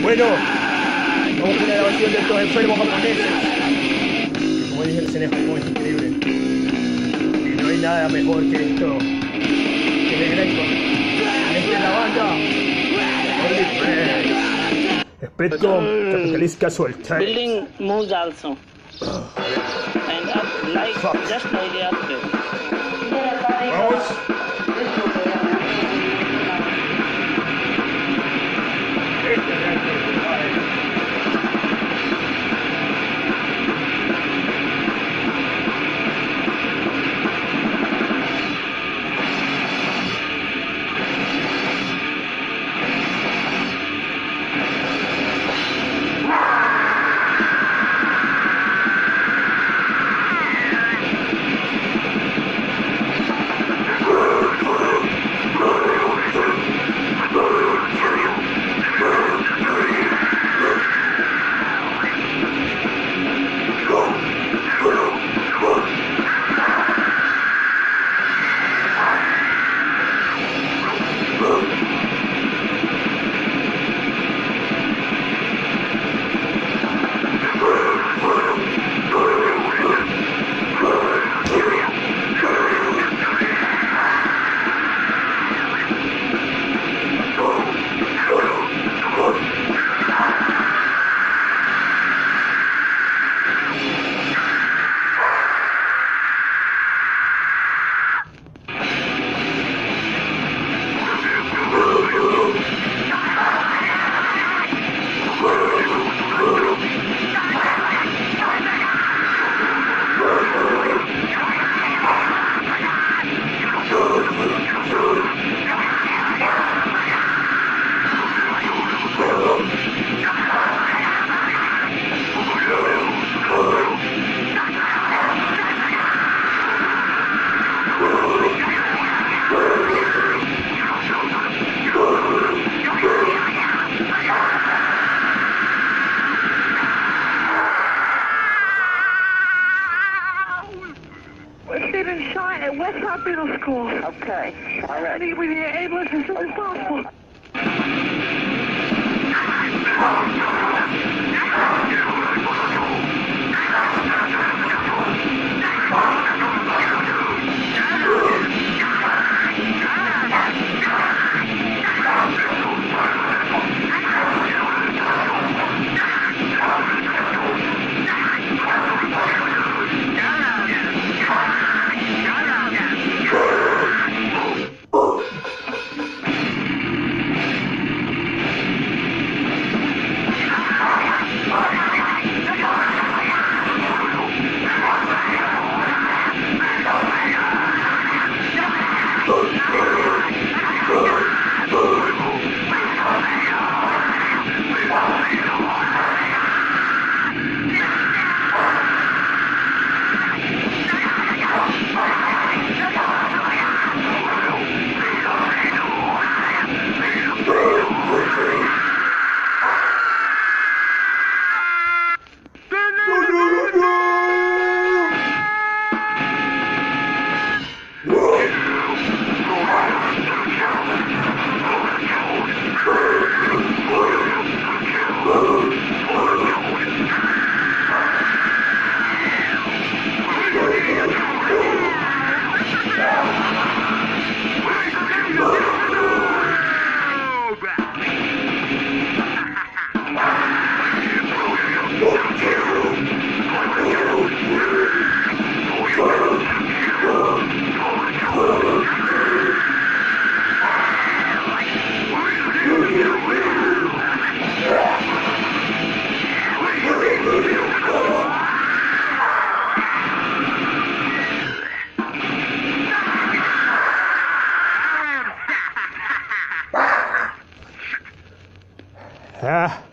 Bueno, vamos con la grabación de estos enfermos japoneses. Como dije, el cine Japón es increíble. Y no hay nada mejor que esto. Que de Greco. Esta es la banda. Holy Red. Spectrum, Capitalist Casual Times. Building moves also. And up like just like the upgrade. Vamos. At Westside Middle School. Okay, all right. I need we need an ambulance as soon as possible. Ah.